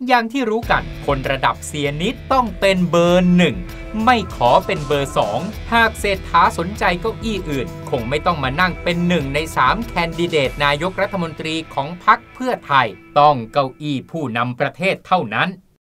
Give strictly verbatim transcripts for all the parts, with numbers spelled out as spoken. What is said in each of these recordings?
อย่างที่รู้กันคนระดับเสียนิดต้องเป็นเบอร์หนึ่งไม่ขอเป็นเบอร์สองหากเศรษฐาสนใจเก้าอี้อื่นคงไม่ต้องมานั่งเป็นหนึ่งในสามแคนดิเดตนายกรัฐมนตรีของพรรคเพื่อไทยต้องเก้าอี้ผู้นำประเทศเท่านั้น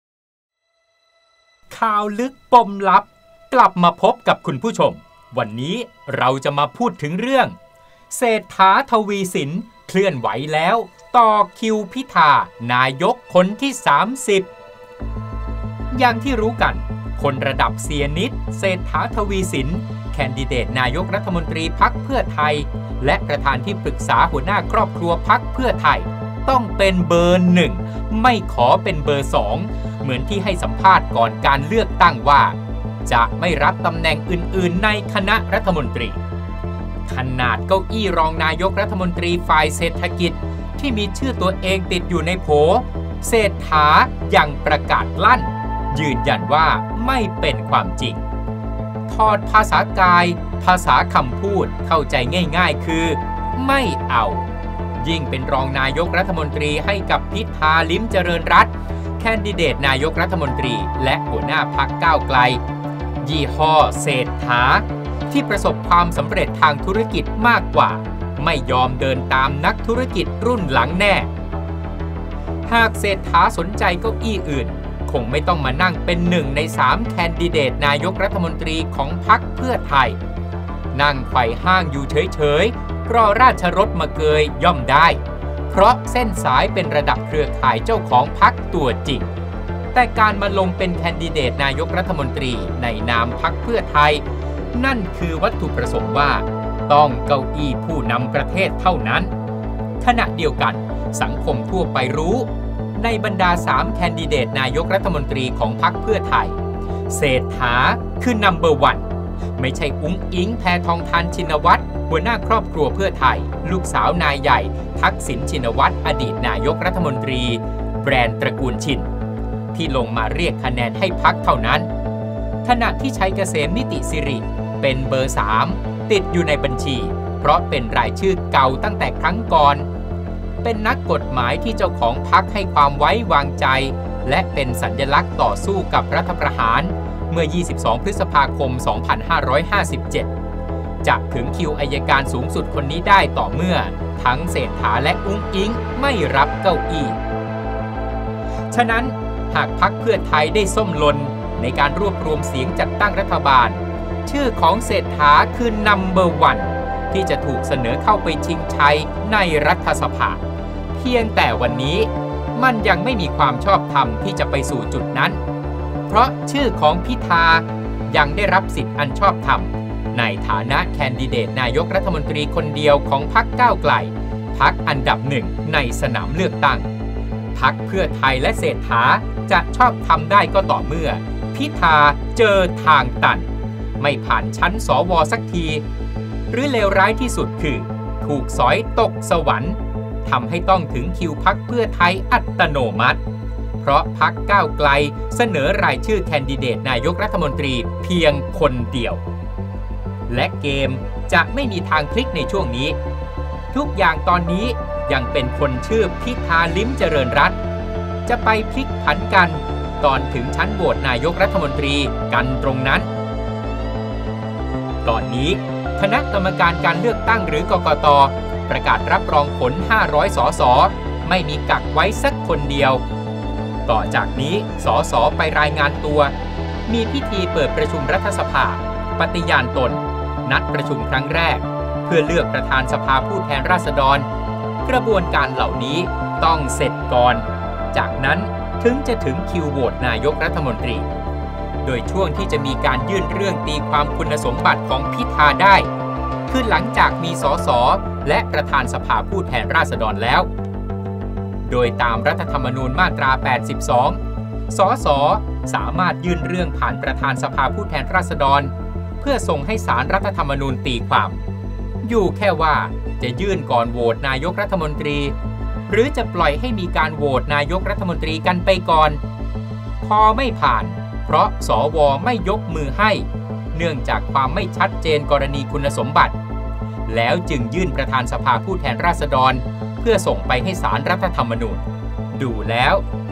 ข่าวลึกปมลับกลับมาพบกับคุณผู้ชมวันนี้เราจะมาพูดถึงเรื่องเศรษฐาทวีสินเคลื่อนไหวแล้วต่อคิวพิธานายกคนที่สามสิบอย่างที่รู้กันคนระดับเสียนิดเศรษฐาทวีสินแคนดิเดตนายกรัฐมนตรีพรรคเพื่อไทยและประธานที่ปรึกษาหัวหน้าครอบครัวพรรคเพื่อไทยต้องเป็นเบอร์หนึ่งไม่ขอเป็นเบอร์สองเหมือนที่ให้สัมภาษณ์ก่อนการเลือกตั้งว่าจะไม่รับตำแหน่งอื่นๆในคณะรัฐมนตรีขนาดเก้าอี้รองนายกรัฐมนตรีฝ่ายเศรษฐกิจที่มีชื่อตัวเองติดอยู่ในโผเศรษฐายังประกาศลั่นยืนยันว่าไม่เป็นความจริงทอดภาษากายภาษาคำพูดเข้าใจง่ายๆคือไม่เอายิ่งเป็นรองนายกรัฐมนตรีให้กับพิธาลิ้มเจริญรัตน์แคนดิเดตนายกรัฐมนตรีและหัวหน้าพรรคก้าวไกลยี่ห้อเศรษฐาที่ประสบความสำเร็จทางธุรกิจมากกว่าไม่ยอมเดินตามนักธุรกิจรุ่นหลังแน่หากเศรษฐาสนใจเก้าอี้อื่นคงไม่ต้องมานั่งเป็นหนึ่งในสามแคนดิเดตนายกรัฐมนตรีของพรรคเพื่อไทยนั่งไขว่ห้างอยู่เฉยๆรอราชรถมาเกยย่อมได้เพราะเส้นสายเป็นระดับเครือข่ายเจ้าของพรรคตัวจริงแต่การมาลงเป็นแคนดิเดตนายกรัฐมนตรีในนามพรรคเพื่อไทยนั่นคือวัตถุประสงค์ว่าต้องเก้าอี้ผู้นำประเทศเท่านั้นขณะเดียวกันสังคมทั่วไปรู้ในบรรดาสามแคนดิเดตนายกรัฐมนตรีของพรรคเพื่อไทยเศรษฐาคือนัมเบอร์วันไม่ใช่อุ๊งอิ๊งแพทองธารชินวัตรหัวหน้าครอบครัวเพื่อไทยลูกสาวนายใหญ่ทักษิณชินวัตรอดีตนายกรัฐมนตรีแบรนด์ตระกูลชินที่ลงมาเรียกคะแนนให้พรรคเท่านั้นขณะที่ชัยเกษมนิติสิริเป็นเบอร์สามติดอยู่ในบัญชีเพราะเป็นรายชื่อเก่าตั้งแต่ครั้งก่อนเป็นนักกฎหมายที่เจ้าของพรรคให้ความไว้วางใจและเป็นสัญลักษณ์ต่อสู้กับรัฐประหารเมื่อยี่สิบสองพฤษภาคมสองพันห้าร้อยห้าสิบเจ็ดจะถึงคิวอัยการสูงสุดคนนี้ได้ต่อเมื่อทั้งเศรษฐาและอุ๊งอิ๊งไม่รับเก้าอี้ฉะนั้นหากพรรคเพื่อไทยได้ส้มลนในการรวบรวมเสียงจัดตั้งรัฐบาลชื่อของเศรษฐาคือนัมเบอร์วันที่จะถูกเสนอเข้าไปชิงชัยในรัฐสภาเพียงแต่วันนี้มันยังไม่มีความชอบธรรมที่จะไปสู่จุดนั้นเพราะชื่อของพิธายังได้รับสิทธิ์อันชอบธรรมในฐานะแคนดิเดตนายกรัฐมนตรีคนเดียวของพรรคก้าวไกลพรรคอันดับหนึ่งในสนามเลือกตั้งพรรคเพื่อไทยและเศรษฐาจะชอบธรรมได้ก็ต่อเมื่อพิธาเจอทางตันไม่ผ่านชั้นสวสักทีหรือเลวร้ายที่สุดคือถูกสอยตกสวรรค์ทำให้ต้องถึงคิวพรรคเพื่อไทยอัตโนมัติเพราะพรรคก้าวไกลเสนอรายชื่อแคนดิเดตนายกรัฐมนตรีเพียงคนเดียวและเกมจะไม่มีทางพลิกในช่วงนี้ทุกอย่างตอนนี้ยังเป็นคนชื่อพิธาลิ้มเจริญรัตน์จะไปพลิกผันกันตอนถึงชั้นโหวตนายกรัฐมนตรีกันตรงนั้นตอนนี้คณะกรรมการการเลือกตั้งหรือกกต.ประกาศรับรองผลห้าร้อยสสไม่มีกักไว้สักคนเดียวต่อจากนี้สสไปรายงานตัวมีพิธีเปิดประชุมรัฐสภาปฏิญาณตนนัดประชุมครั้งแรกเพื่อเลือกประธานสภาผู้แทนราษฎรกระบวนการเหล่านี้ต้องเสร็จก่อนจากนั้นถึงจะถึงคิวโหวตนายกรัฐมนตรีโดยช่วงที่จะมีการยื่นเรื่องตีความคุณสมบัติของพิธาได้คือหลังจากมีสสและประธานสภาผู้แทนราษฎรแล้วโดยตามรัฐธรรมนูญมาตราแปดสิบสองสสสามารถยื่นเรื่องผ่านประธานสภาผู้แทนราษฎรเพื่อส่งให้ศาลรัฐธรรมนูญตีความอยู่แค่ว่าจะยื่นก่อนโหวตนายกรัฐมนตรีหรือจะปล่อยให้มีการโหวตนายกรัฐมนตรีกันไปก่อนพอไม่ผ่านเพราะสวไม่ยกมือให้เนื่องจากความไม่ชัดเจนกรณีคุณสมบัติแล้วจึงยื่นประธานสภาผู้แทนราษฎรเพื่อส่งไปให้ศาลรัฐธรรมนูญดูแล้ว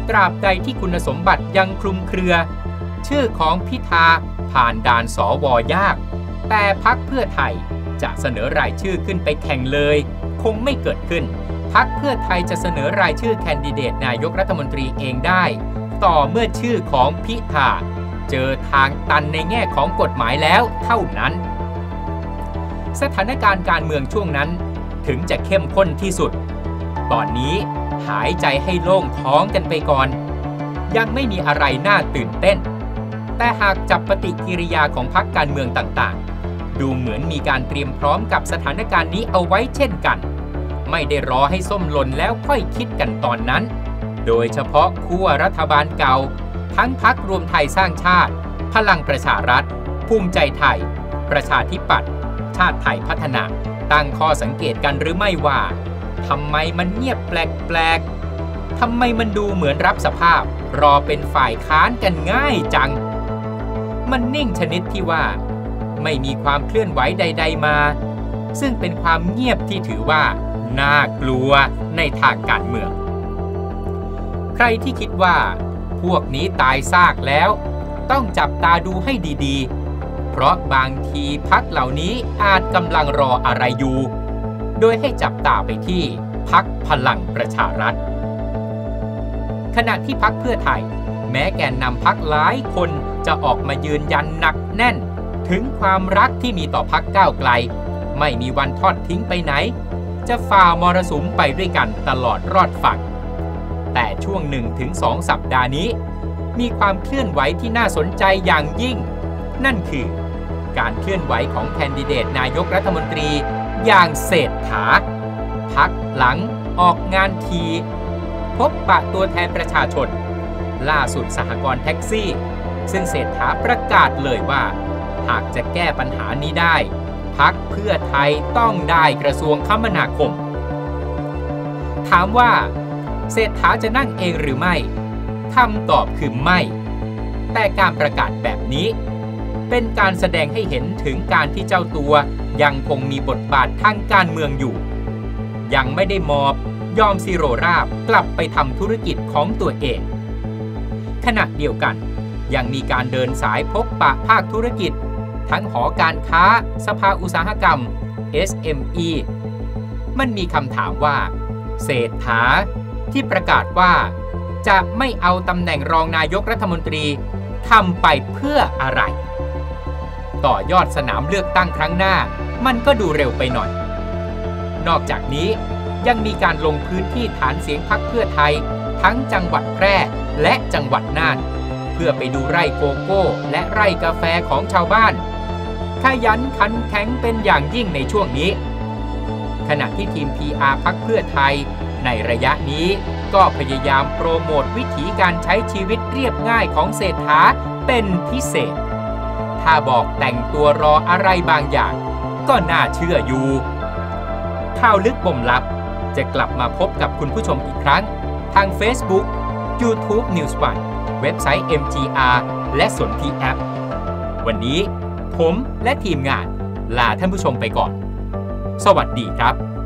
ตราบใดที่คุณสมบัติยังคลุมเครือชื่อของพิธาผ่านด่านสวยากแต่พรรคเพื่อไทยจะเสนอรายชื่อขึ้นไปแข่งเลยคงไม่เกิดขึ้นพรรคเพื่อไทยจะเสนอรายชื่อแคนดิเดตนายกรัฐมนตรีเองได้ต่อเมื่อชื่อของพิธาเจอทางตันในแง่ของกฎหมายแล้วเท่านั้นสถานการณ์การเมืองช่วงนั้นถึงจะเข้มข้นที่สุดตอนนี้หายใจให้โล่งท้องกันไปก่อนยังไม่มีอะไรน่าตื่นเต้นแต่หากจับปฏิกิริยาของพรรคการเมืองต่างๆดูเหมือนมีการเตรียมพร้อมกับสถานการณ์นี้เอาไว้เช่นกันไม่ได้รอให้ส้มหล่นแล้วค่อยคิดกันตอนนั้นโดยเฉพาะขั้วรัฐบาลเก่าทั้งพรรครวมไทยสร้างชาติพลังประชารัฐภูมิใจไทยประชาธิปัตย์ชาติไทยพัฒนาตั้งข้อสังเกตกันหรือไม่ว่าทำไมมันเงียบแปลกๆทำไมมันดูเหมือนรับสภาพรอเป็นฝ่ายค้านกันง่ายจังมันนิ่งชนิดที่ว่าไม่มีความเคลื่อนไหวใดๆมาซึ่งเป็นความเงียบที่ถือว่าน่ากลัวในทางการเมืองใครที่คิดว่าพวกนี้ตายซากแล้วต้องจับตาดูให้ดีๆเพราะบางทีพรรคเหล่านี้อาจกำลังรออะไรอยู่โดยให้จับตาไปที่พรรคพลังประชารัฐขณะที่พรรคเพื่อไทยแม้แกนนำพรรคหลายคนจะออกมายืนยันหนักแน่นถึงความรักที่มีต่อพรรคก้าวไกลไม่มีวันทอดทิ้งไปไหนจะฝ่ามรสุมไปด้วยกันตลอดรอดฝั่งแต่ช่วง หนึ่งถึงสอง สัปดาห์นี้มีความเคลื่อนไหวที่น่าสนใจอย่างยิ่งนั่นคือการเคลื่อนไหวของแคนดิเดตนายกรัฐมนตรีอย่างเศรษฐาพักหลังออกงานทีพบปะตัวแทนประชาชนล่าสุดสหกรณ์แท็กซี่ซึ่งเศรษฐาประกาศเลยว่าหากจะแก้ปัญหานี้ได้พรรคเพื่อไทยต้องได้กระทรวงคมนาคมถามว่าเศรษฐาจะนั่งเองหรือไม่คำตอบคือไม่แต่การประกาศแบบนี้เป็นการแสดงให้เห็นถึงการที่เจ้าตัวยังคงมีบทบาททางการเมืองอยู่ยังไม่ได้มอบยอมซิโรราบกลับไปทำธุรกิจของตัวเองขณะเดียวกันยังมีการเดินสายพบปะภาคธุรกิจทั้งหอการค้าสภาอุตสาหกรรม เอส เอ็ม อี มันมีคำถามว่าเศรษฐาที่ประกาศว่าจะไม่เอาตำแหน่งรองนายกรัฐมนตรีทำไปเพื่ออะไรต่อยอดสนามเลือกตั้งครั้งหน้ามันก็ดูเร็วไปหน่อยนอกจากนี้ยังมีการลงพื้นที่ฐานเสียงพรรคเพื่อไทยทั้งจังหวัดแพร่และจังหวัดน่านเพื่อไปดูไร่โกโก้และไร่กาแฟของชาวบ้านขยันขันแข็งเป็นอย่างยิ่งในช่วงนี้ขณะที่ทีม พี อาร์ พรรคเพื่อไทยในระยะนี้ก็พยายามโปรโมทวิถีการใช้ชีวิตเรียบง่ายของเศรษฐาเป็นพิเศษถ้าบอกแต่งตัวรออะไรบางอย่างก็น่าเชื่ออยู่ข่าวลึกบ่มลับจะกลับมาพบกับคุณผู้ชมอีกครั้งทาง Facebook YouTube News วัน เว็บไซต์ เอ็ม จี อาร์ และสนธิแอปวันนี้ผมและทีมงานลาท่านผู้ชมไปก่อนสวัสดีครับ